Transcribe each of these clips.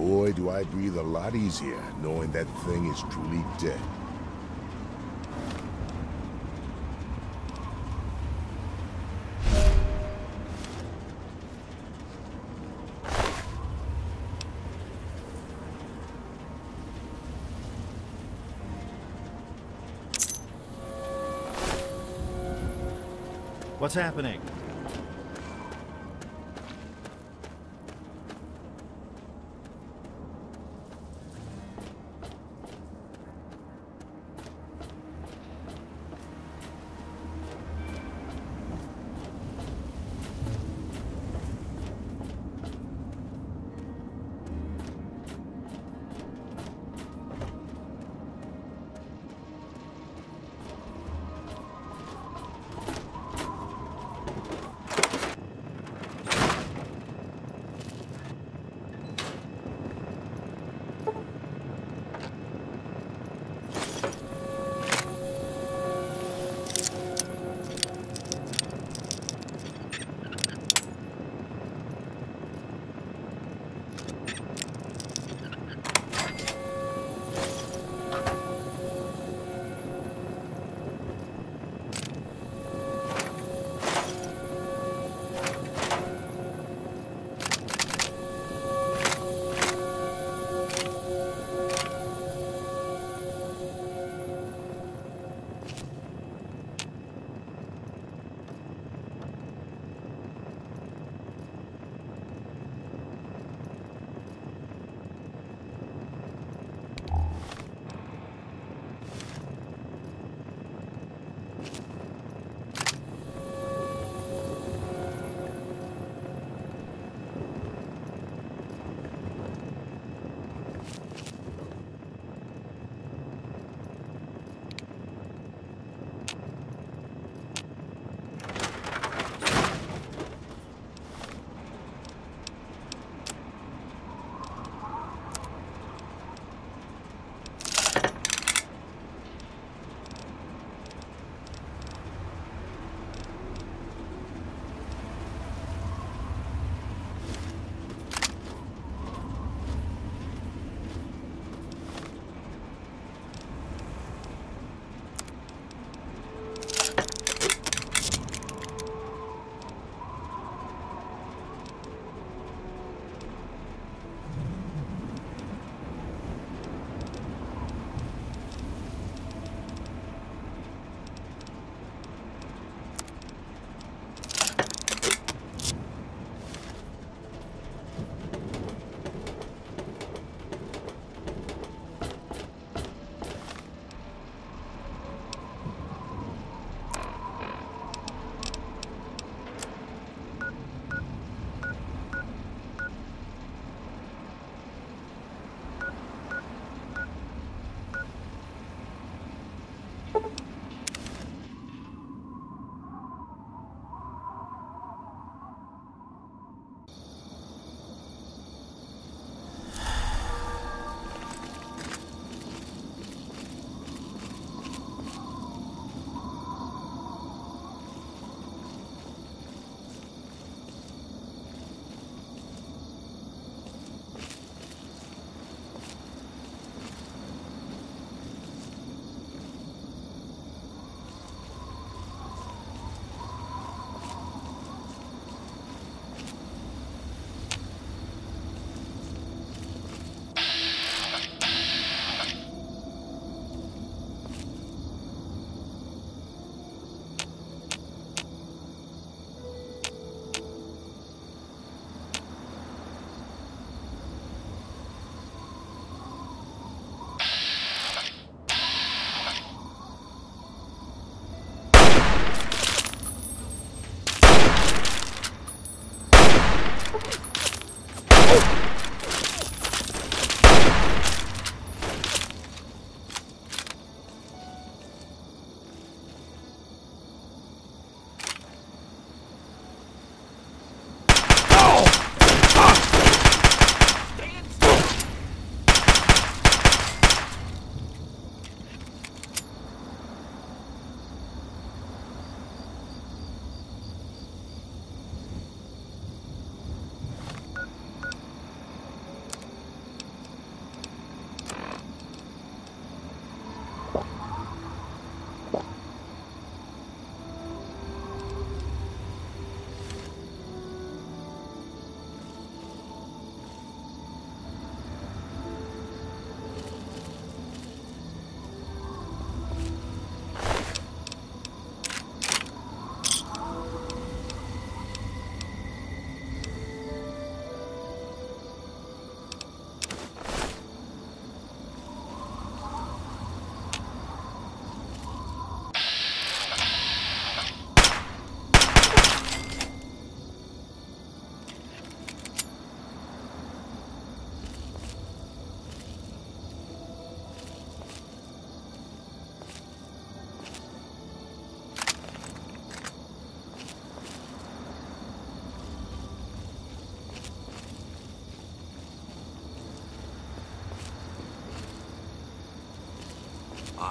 boy, do I breathe a lot easier knowing that thing is truly dead. What's happening?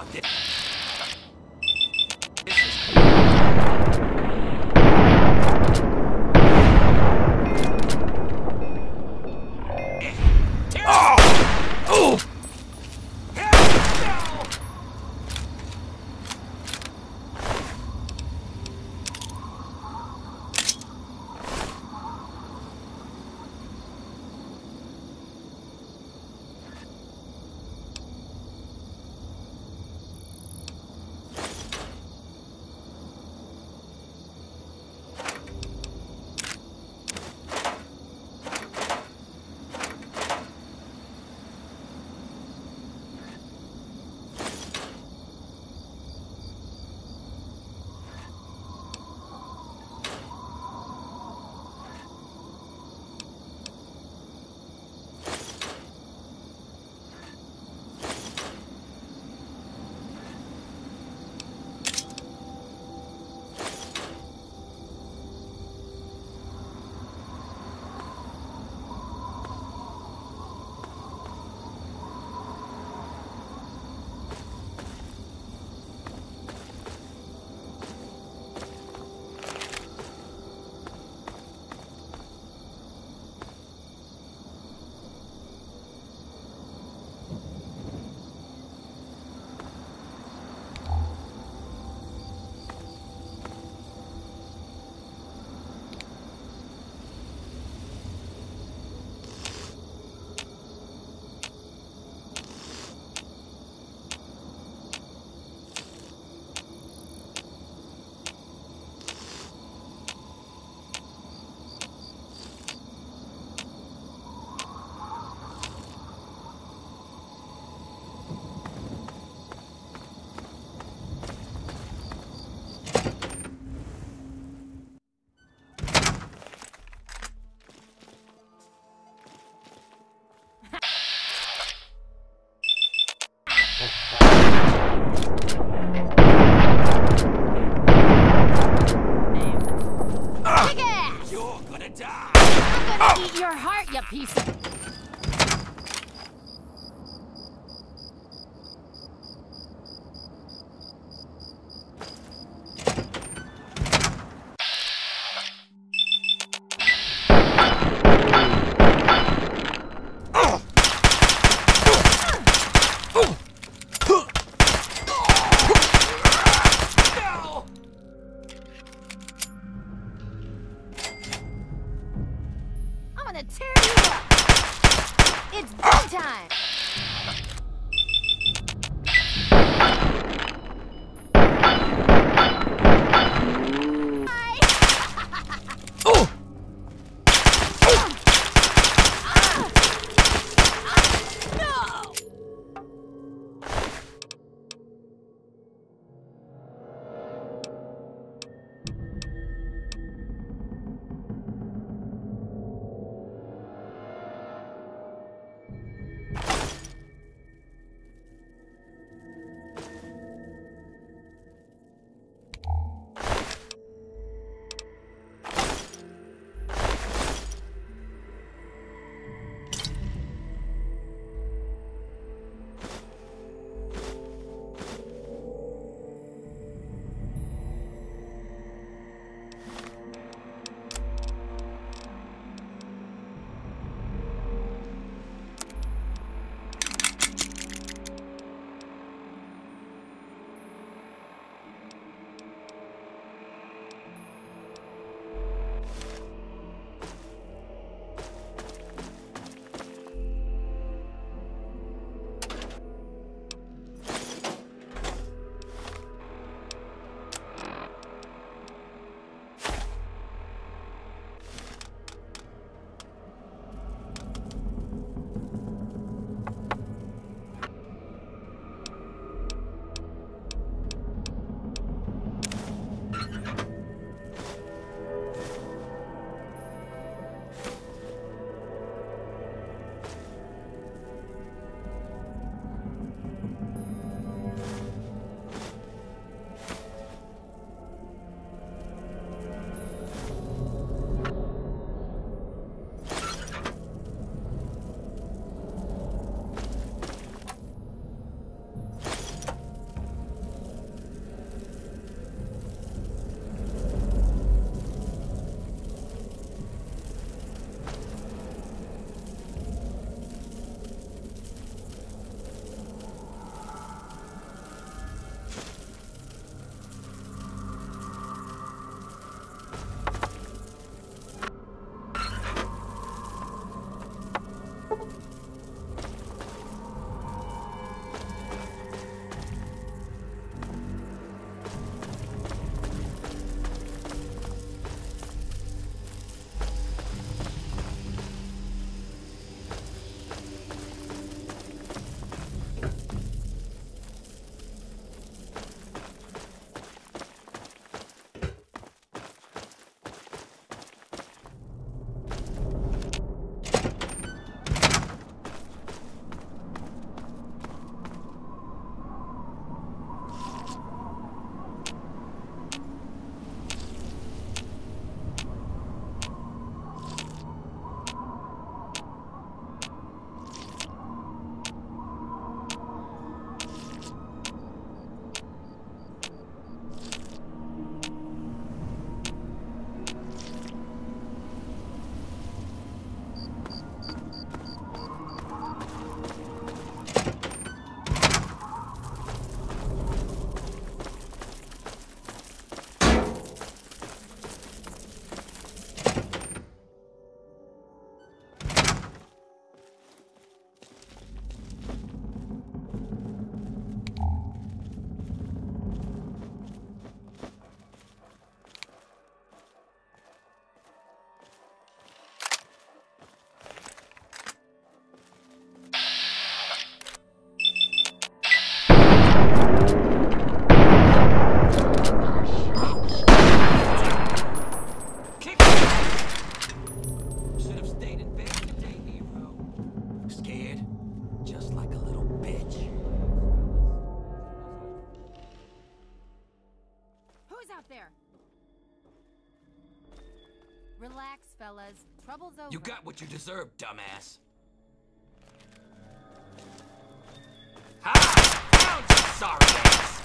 Eat your heart, you piece of... I'm gonna tear you up! It's game time! No! fellas. Trouble's over. You got what you deserve, dumbass. Ha! Down, you sorry ass!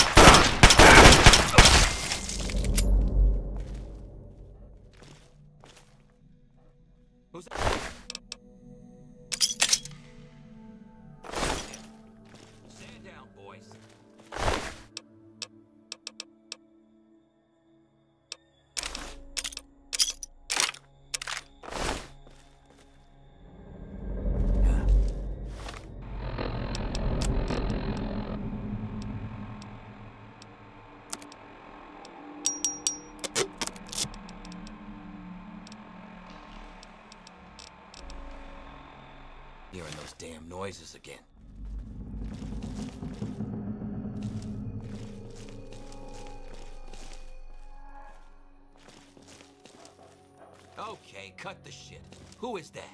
Who's that? Stand down, boys. Hearing those damn noises again. Okay, cut the shit. Who is that?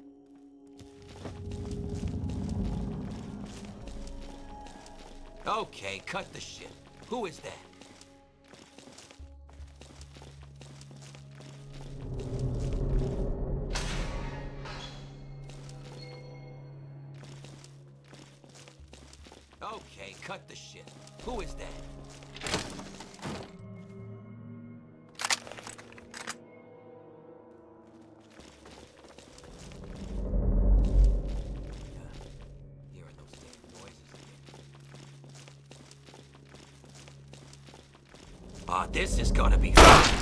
Okay, cut the shit. Who is that? Okay, cut the shit. Who is that? Hearing those damn noises again. This is gonna be fun.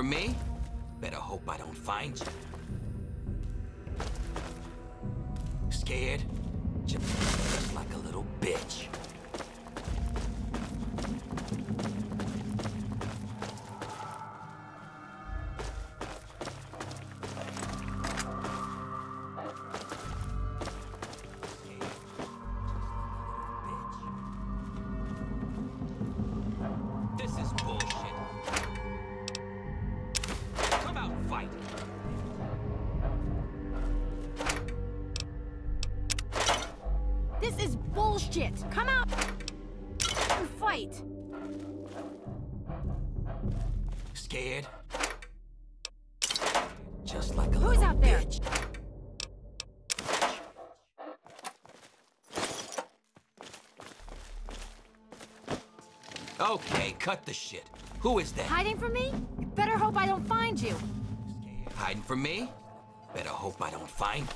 from me? Better hope I don't find you. Scared? Just like a little bitch. This is bullshit. Come out and fight. This is bullshit. Come out and fight. Scared? Just like a Who's little out there? bitch. Okay, cut the shit. Who is that? Hiding from me? You better hope I don't find you. Hiding from me? Better hope I don't find.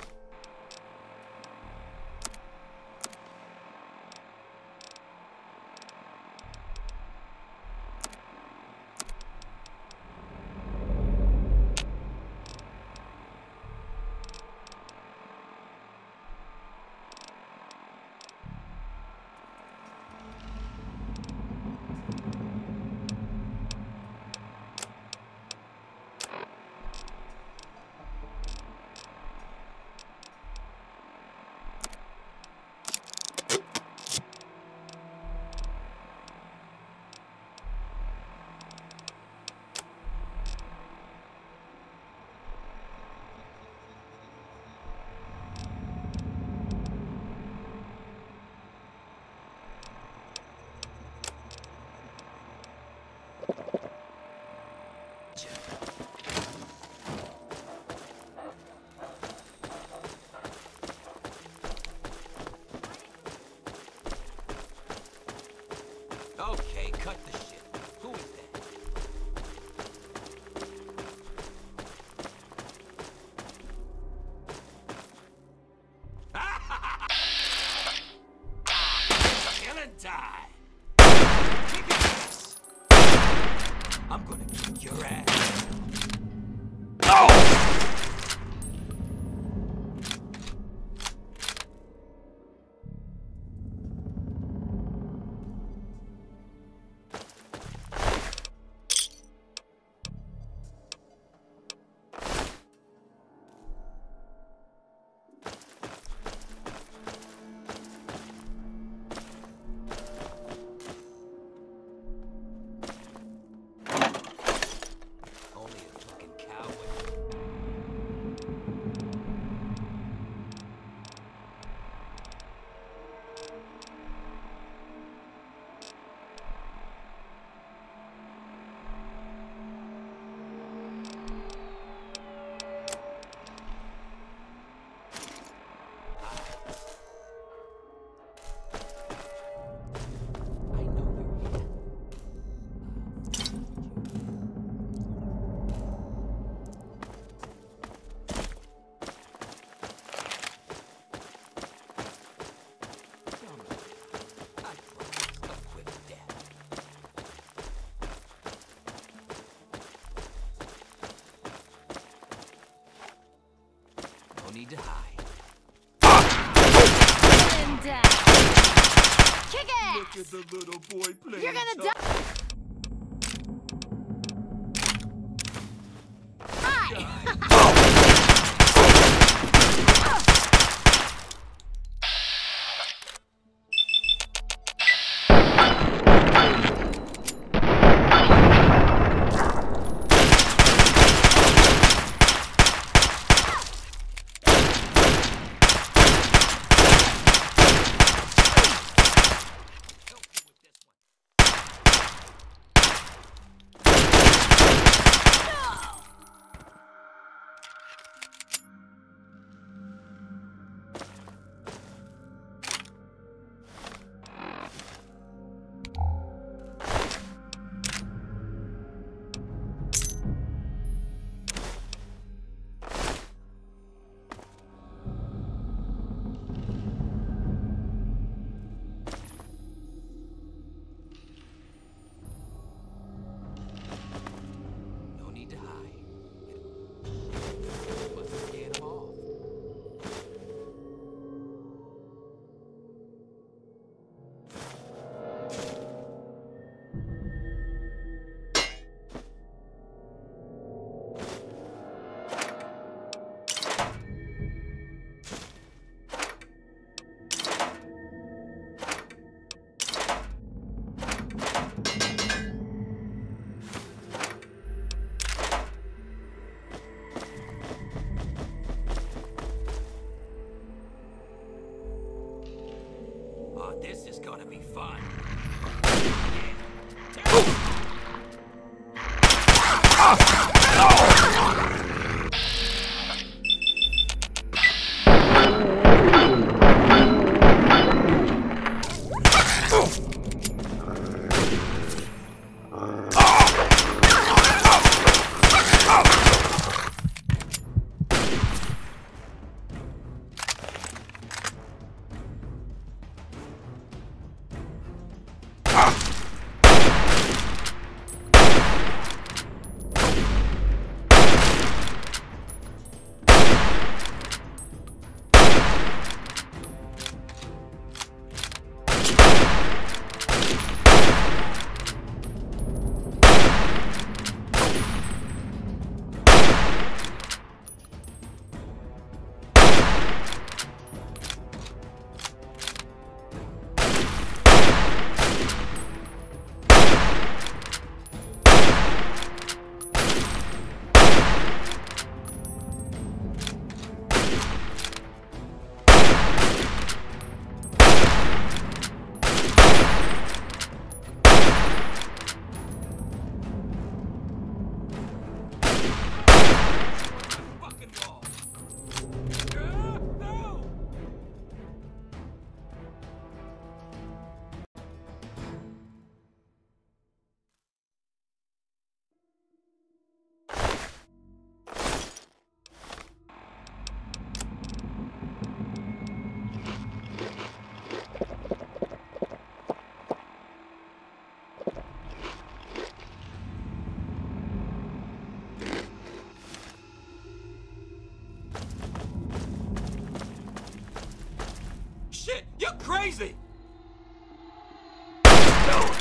Okay, cut the shit. Who is that? Kill and die. Kick his ass. I'm gonna kick your ass. Only a fucking coward. I know you're here. I promise a quick death. No need to hide. And kick ass! Look at the little boy playing. You're gonna die! Hi! Help you with this one. This is gonna be fun. Shit, you're crazy! No!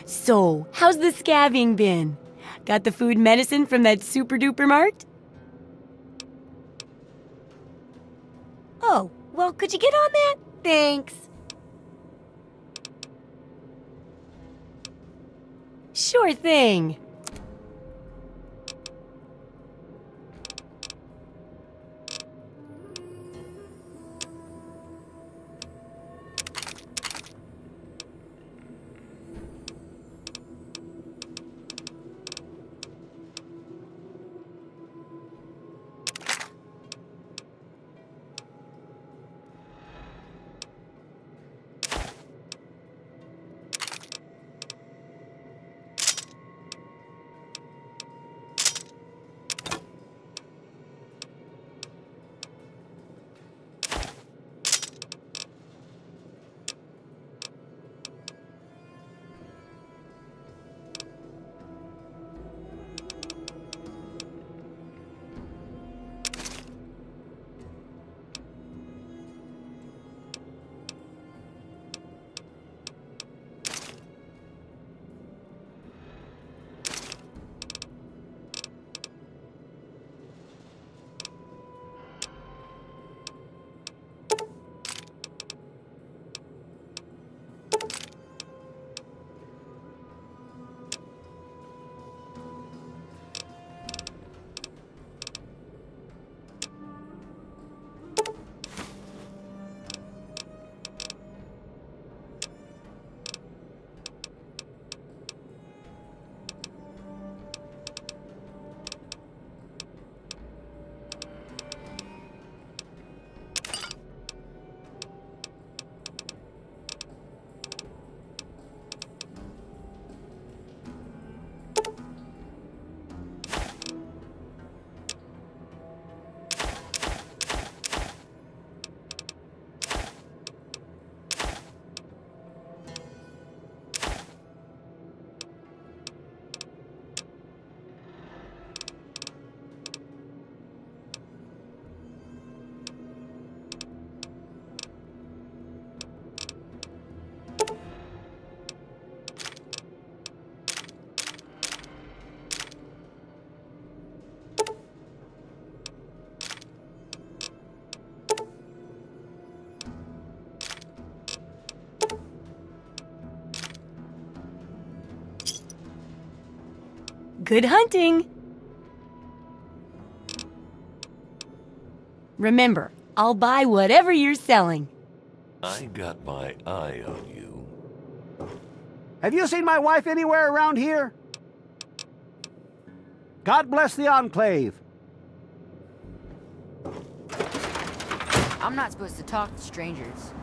So, how's the scabbing been? Got the food medicine from that super duper mart? Oh, well, could you get on that? Thanks. Sure thing. Good hunting! Remember, I'll buy whatever you're selling. I got my eye on you. Have you seen my wife anywhere around here? God bless the Enclave. I'm not supposed to talk to strangers.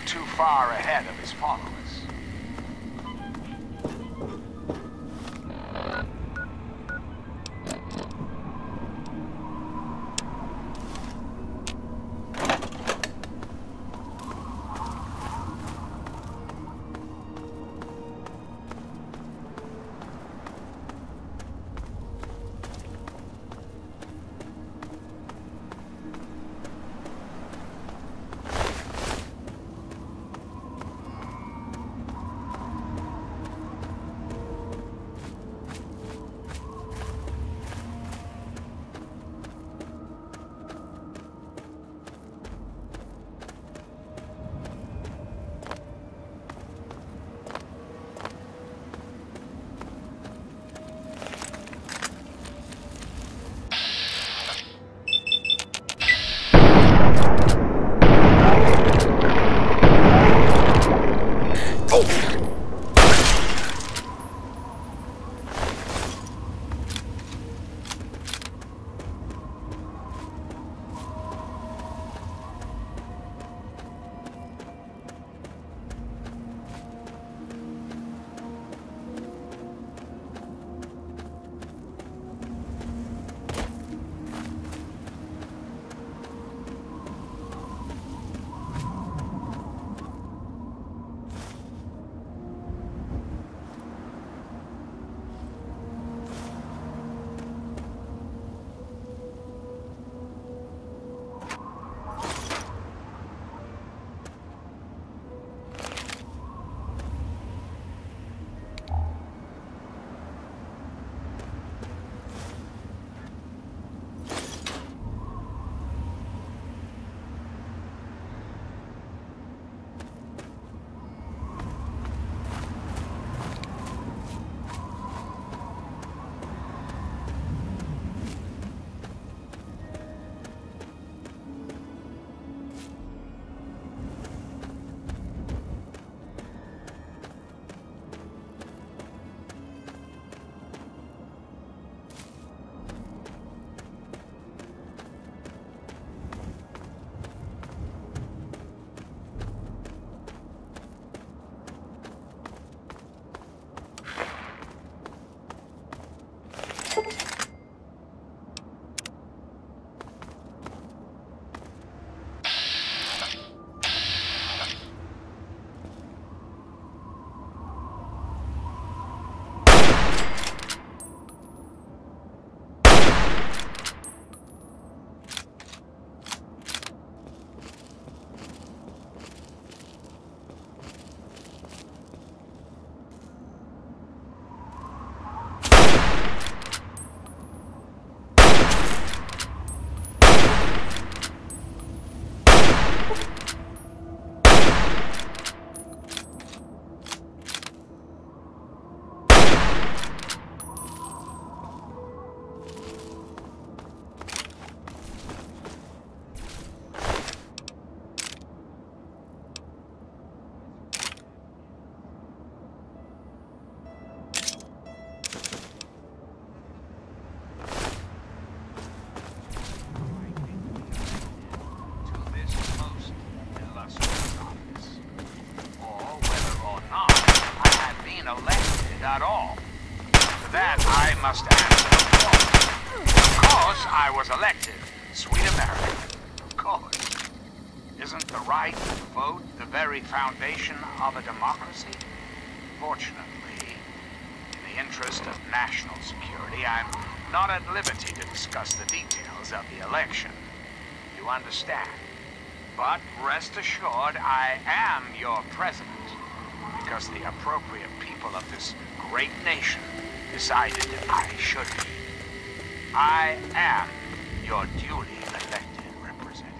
too far ahead of his followers. At all. To that, I must answer the phone. Of course, I was elected. Sweet America. Of course. Isn't the right to vote the very foundation of a democracy? Fortunately, in the interest of national security, I'm not at liberty to discuss the details of the election. You understand? But rest assured, I am your president, because the appropriate people of this great nation decided I should be. I am your duly elected representative.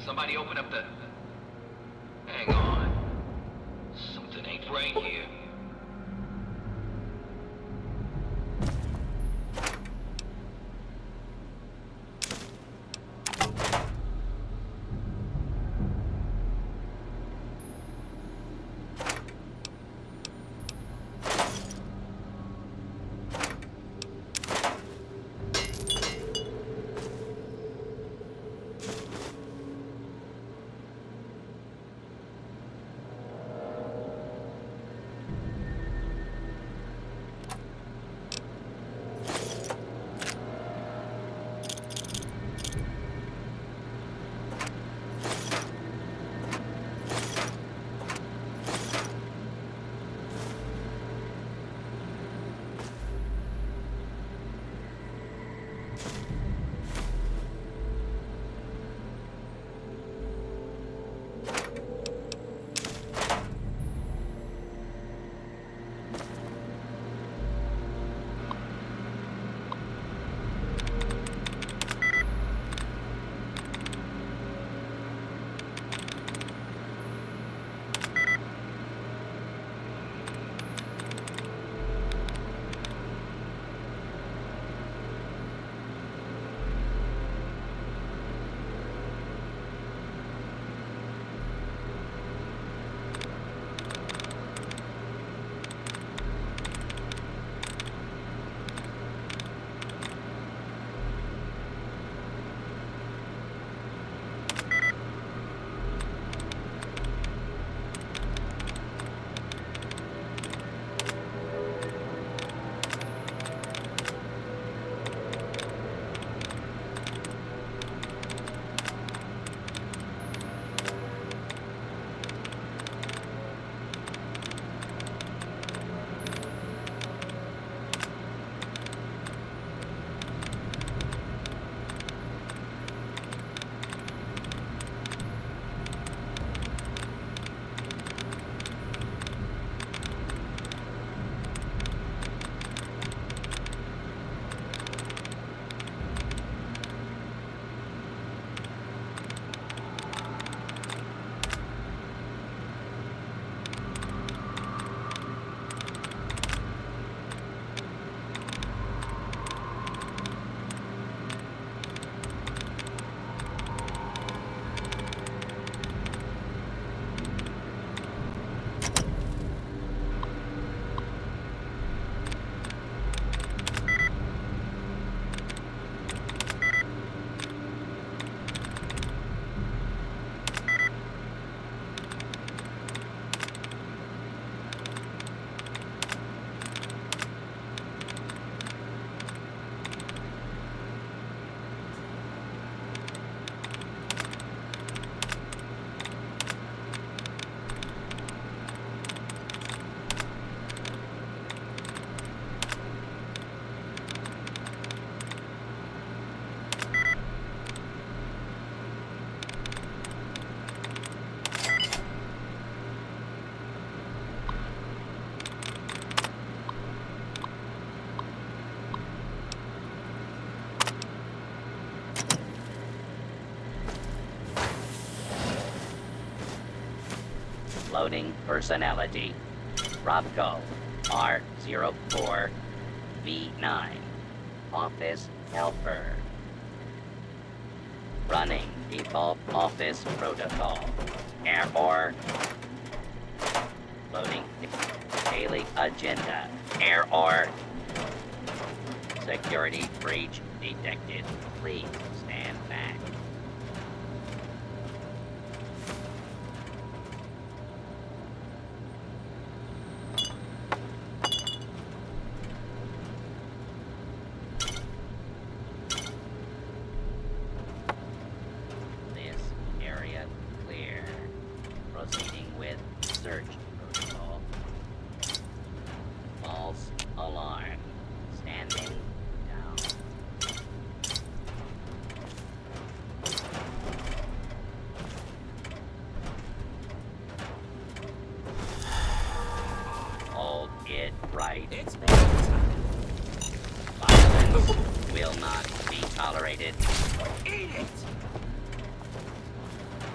Somebody open up the... Hang on. Something ain't right here. Loading personality. Robco R04V9. Office helper. Running default office protocol. Error. Loading daily agenda. Error. Security breach detected. Please stand back. This area clear. Proceeding with search protocol. False alarm. Standing down. Hold it right. It's time. Violence will not be tolerated. Eat it!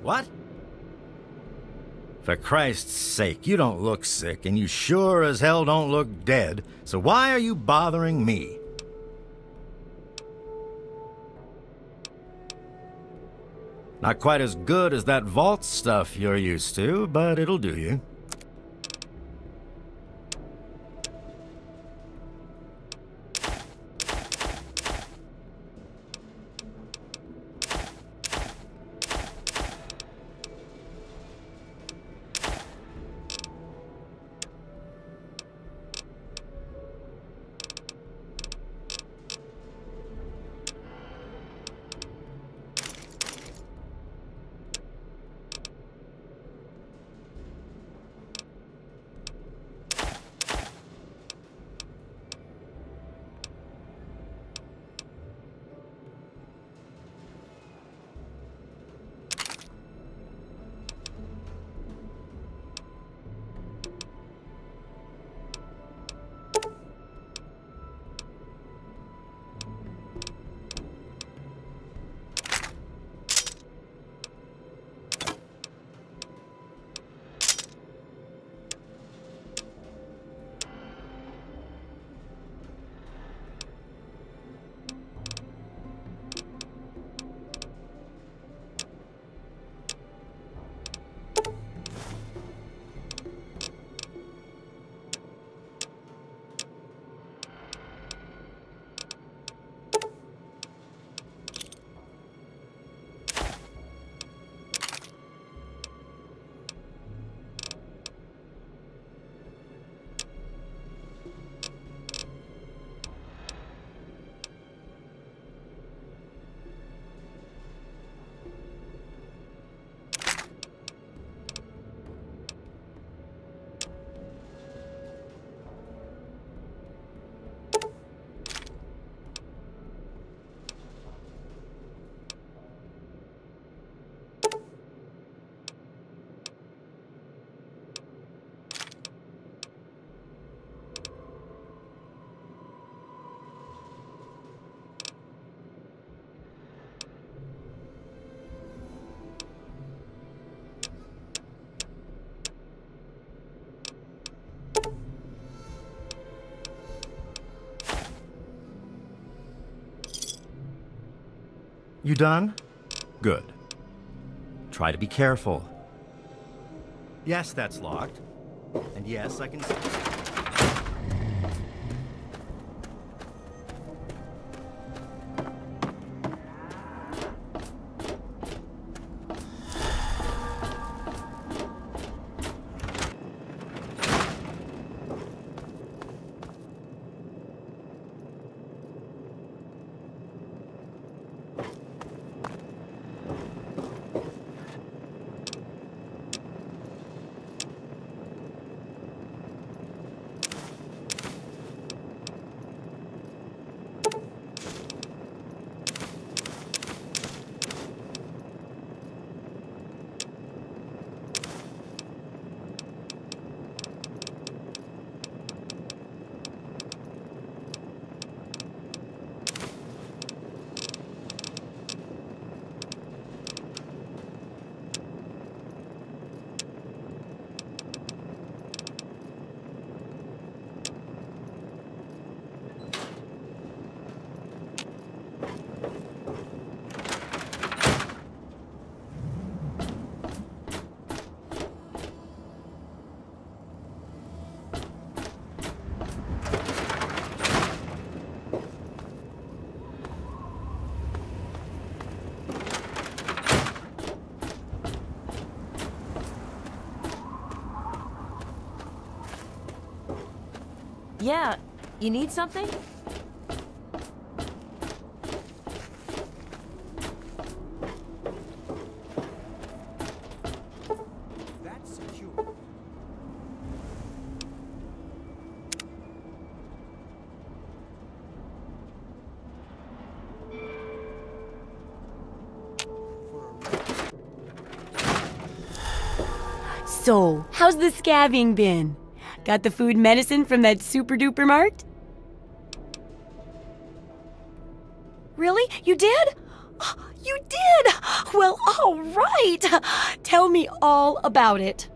What? For Christ's sake, you don't look sick, and you sure as hell don't look dead, so why are you bothering me? Not quite as good as that vault stuff you're used to, but it'll do you. You done? Good. Try to be careful. Yes, that's locked. And yes, I can see. Yeah, you need something? That's secure. So, how's the scabbing been? Got the food medicine from that super duper mart? Really? You did? You did! Well, all right. Tell me all about it.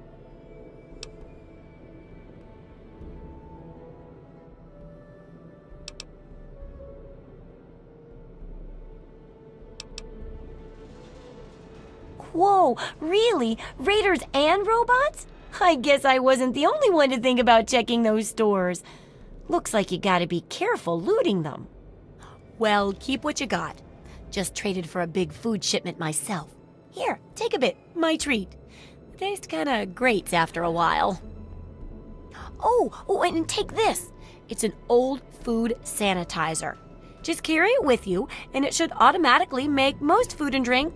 Whoa, really? Raiders and robots? I guess I wasn't the only one to think about checking those stores. Looks like you gotta be careful looting them. Well, keep what you got. Just traded for a big food shipment myself. Here, take a bit. My treat. Tastes kinda grates after a while. Oh, and take this. It's an old food sanitizer. Just carry it with you, and it should automatically make most food and drink,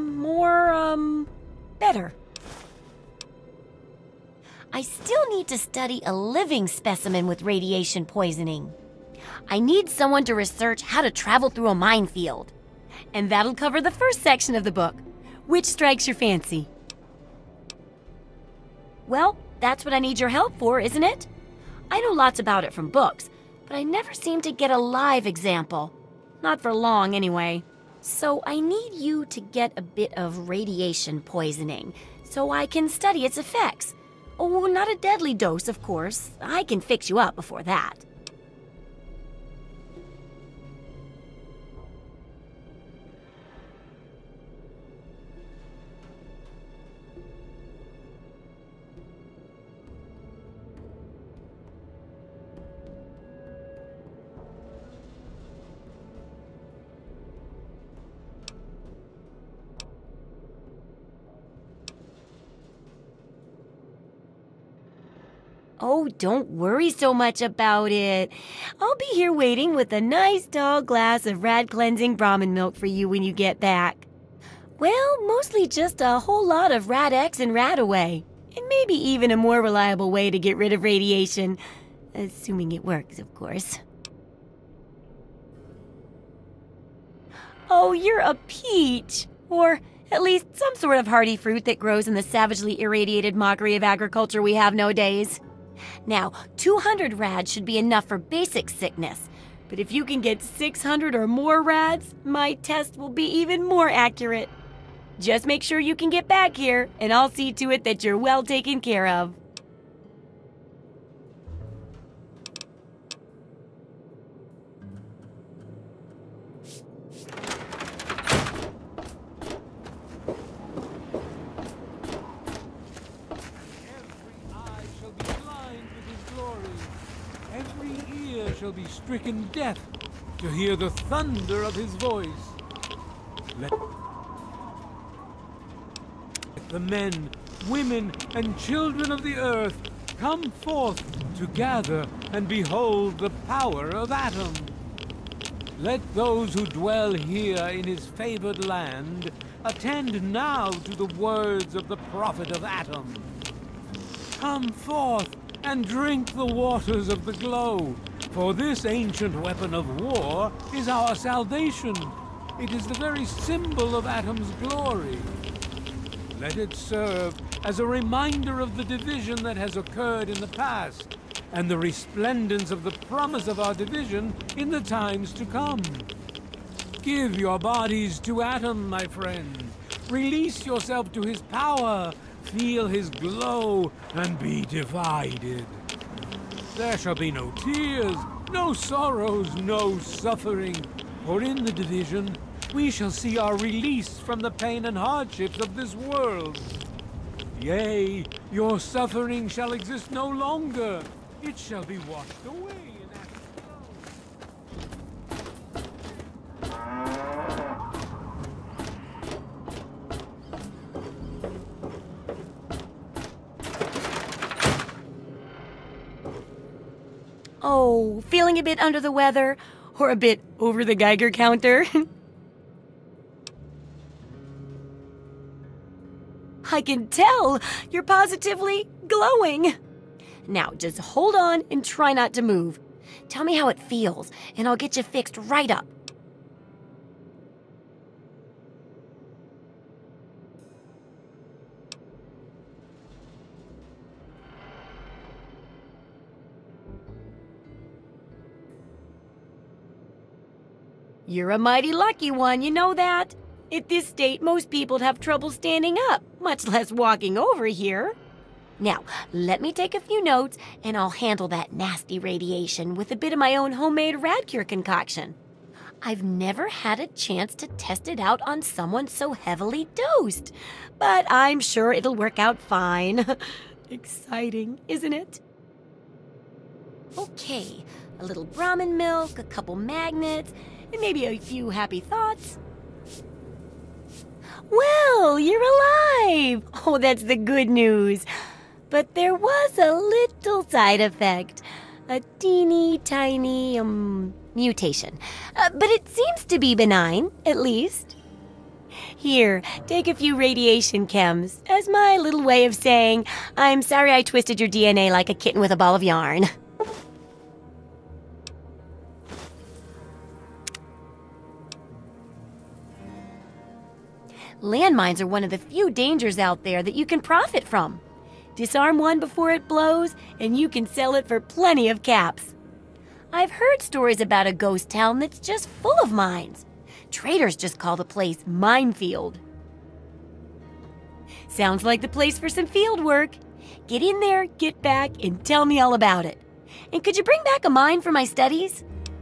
better. I still need to study a living specimen with radiation poisoning. I need someone to research how to travel through a minefield. And that'll cover the first section of the book. Which strikes your fancy? Well, that's what I need your help for, isn't it? I know lots about it from books, but I never seem to get a live example. Not for long, anyway. So I need you to get a bit of radiation poisoning, so I can study its effects. Oh, not a deadly dose, of course. I can fix you up before that. Oh, don't worry so much about it. I'll be here waiting with a nice tall glass of rad-cleansing Brahmin milk for you when you get back. Well, mostly just a whole lot of Rad-X and Rad-Away. And maybe even a more reliable way to get rid of radiation. Assuming it works, of course. Oh, you're a peach. Or at least some sort of hardy fruit that grows in the savagely irradiated mockery of agriculture we have nowadays. Now, 200 rads should be enough for basic sickness. But if you can get 600 or more rads, my test will be even more accurate. Just make sure you can get back here, and I'll see to it that you're well taken care of. Shall be stricken deaf to hear the thunder of his voice. Let the men, women, and children of the earth come forth to gather and behold the power of Atom. Let those who dwell here in his favored land attend now to the words of the prophet of Atom. Come forth and drink the waters of the glow. For this ancient weapon of war is our salvation. It is the very symbol of Atom's glory. Let it serve as a reminder of the division that has occurred in the past, and the resplendence of the promise of our division in the times to come. Give your bodies to Atom, my friend. Release yourself to his power. Feel his glow and be divided. There shall be no tears, no sorrows, no suffering. For in the division, we shall see our release from the pain and hardships of this world. Yea, your suffering shall exist no longer. It shall be washed away in Oh, feeling a bit under the weather? Or a bit over the Geiger counter? I can tell! You're positively glowing! Now, just hold on and try not to move. Tell me how it feels, and I'll get you fixed right up. You're a mighty lucky one, you know that? At this state, most people'd have trouble standing up, much less walking over here. Now, let me take a few notes, and I'll handle that nasty radiation with a bit of my own homemade Radcure concoction. I've never had a chance to test it out on someone so heavily dosed, but I'm sure it'll work out fine. Exciting, isn't it? Okay, a little Brahmin milk, a couple magnets, and maybe a few happy thoughts. Well, you're alive! Oh, that's the good news. But there was a little side effect. A teeny tiny, mutation. But it seems to be benign, at least. Here, take a few radiation chems as my little way of saying, I'm sorry I twisted your DNA like a kitten with a ball of yarn. Landmines are one of the few dangers out there that you can profit from. Disarm one before it blows, and you can sell it for plenty of caps. I've heard stories about a ghost town that's just full of mines. Traders just call the place Minefield. Sounds like the place for some field work. Get in there, get back, and tell me all about it. And could you bring back a mine for my studies?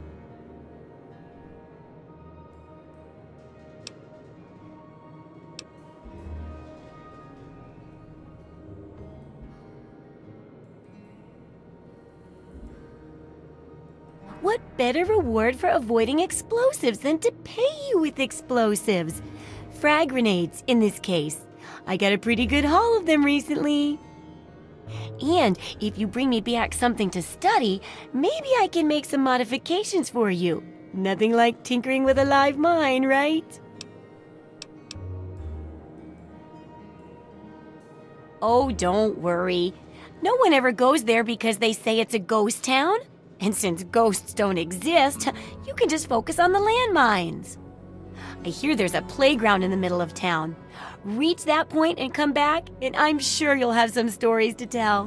What better reward for avoiding explosives than to pay you with explosives? Frag grenades, in this case. I got a pretty good haul of them recently. And if you bring me back something to study, maybe I can make some modifications for you. Nothing like tinkering with a live mine, right? Oh, don't worry. No one ever goes there because they say it's a ghost town. And since ghosts don't exist, you can just focus on the landmines. I hear there's a playground in the middle of town. Reach that point and come back, and I'm sure you'll have some stories to tell.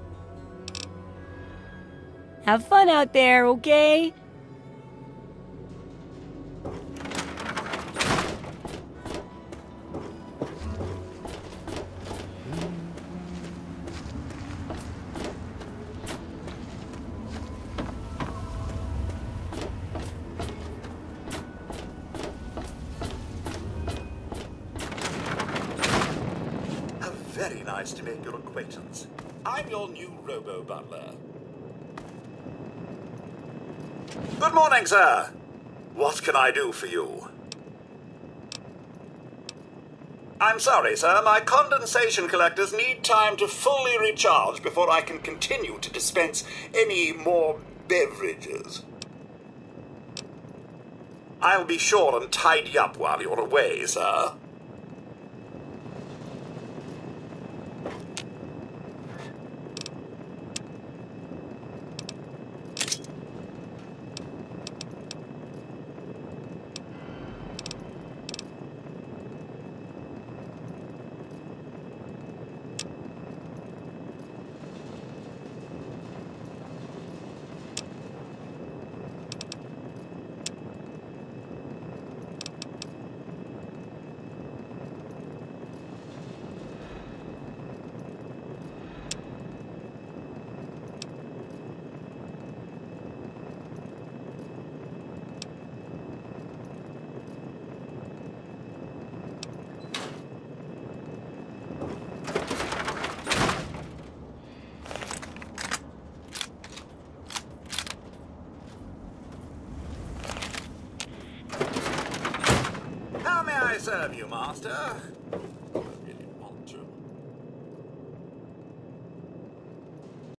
Have fun out there, okay? Very nice to make your acquaintance. I'm your new robo-butler. Good morning, sir. What can I do for you? I'm sorry, sir. My condensation collectors need time to fully recharge before I can continue to dispense any more beverages. I'll be sure and tidy up while you're away, sir. Serve you, master.